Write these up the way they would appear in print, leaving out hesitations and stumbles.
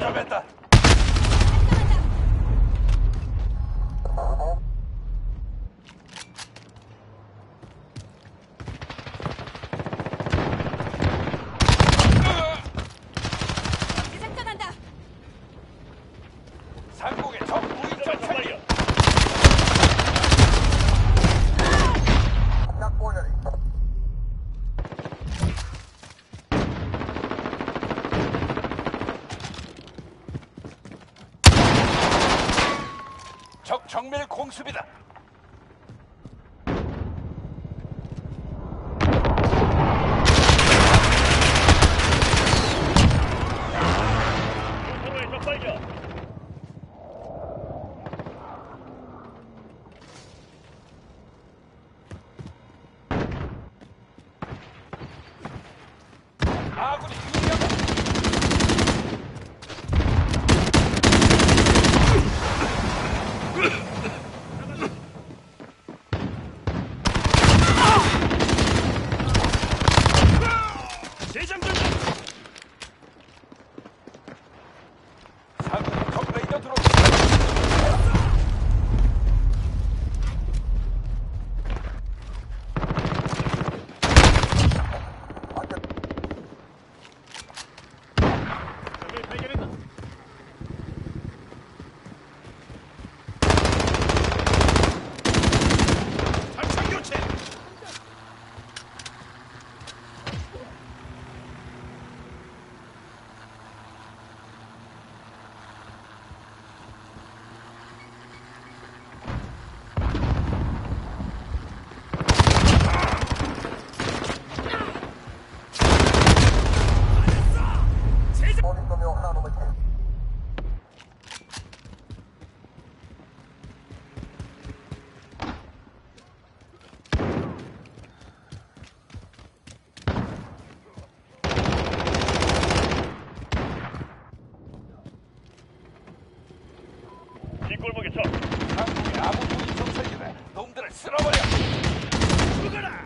위험했다. 대장전한다. 상공의 적 무인 정찰기. 적 정밀 공습이다. 서로의 적 발견. 아군이 유리하다. 대장전. 상공의 적 레이더 드론. 적을 발견했다. 장착 교체. 뒷골목에 적. 상공의 아군 무인 정찰기다. 놈들을 쓸어버려. 죽어라.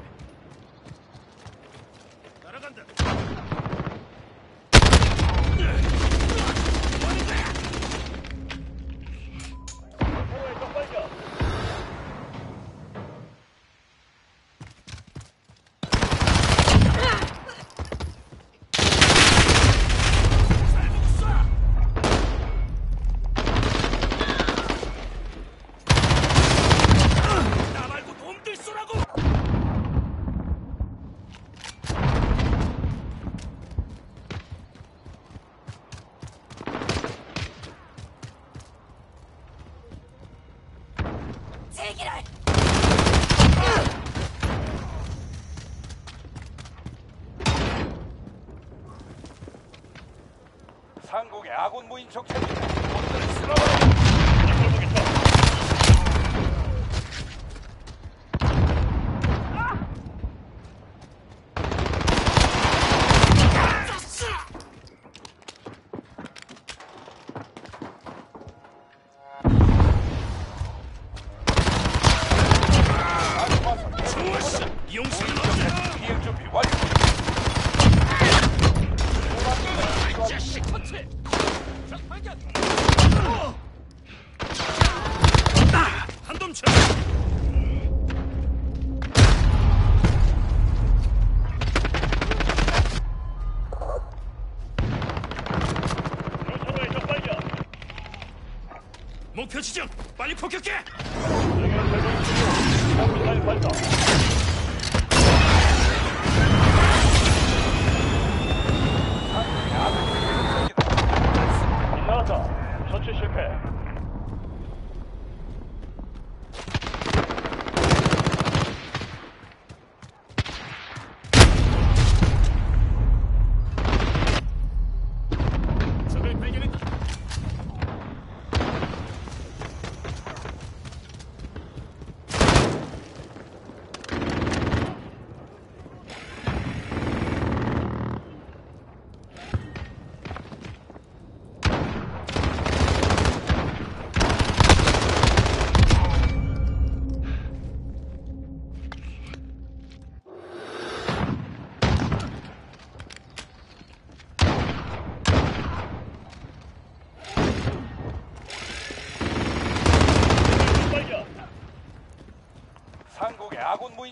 날아간다. 서로의 적 발견. 나 말고 놈들 쏘라고. 제기랄. 상공의 아군 무인 정찰기다. 놈들을 쓸어버려. 뒷골목에 적. 좋았어. 용서는 없다. 비행 준비 완료. 이 자식 터치. 적 발견. 한돔 쳐. 서로의 적 발견. 목표 지정. 빨리 폭격해. 미사일 발사. 상공의 아군 무인 정찰기다. 이상하다. 처치 실패. 적을 발견했다.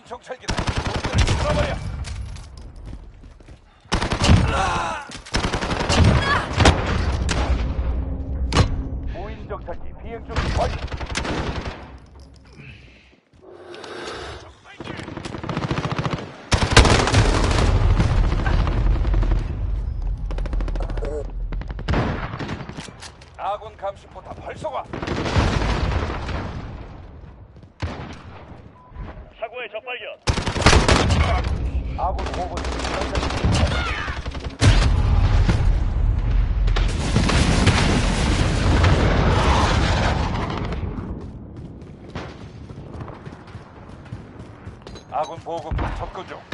무인 정찰기다. 놈들을 쓸어버려. 무인 정찰기 비행 준비 완료. 아군 감시포탑 활성화. 차고의 적발견. 아군 보고 아군 보급 접근 중.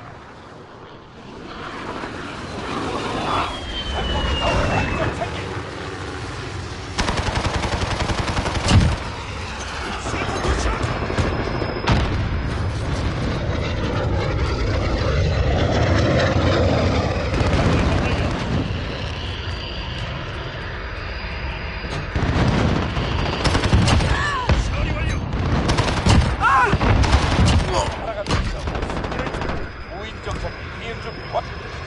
처리 완료. 하나가 더 있어. 무인 정찰기 비행 준비 완료.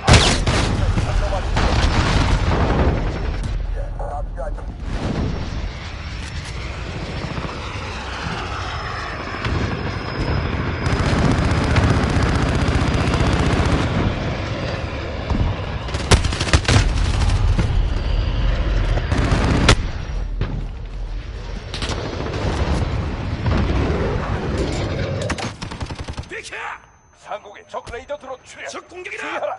비켜! 상공의 적 레이더 드론 출현. 적 공격이다! 주의하라.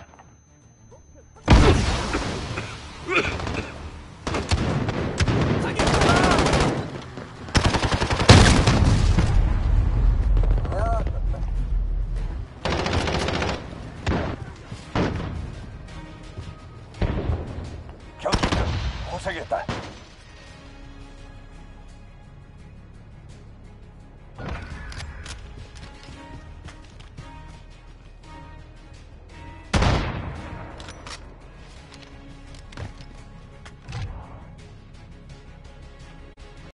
경기는 고생했다.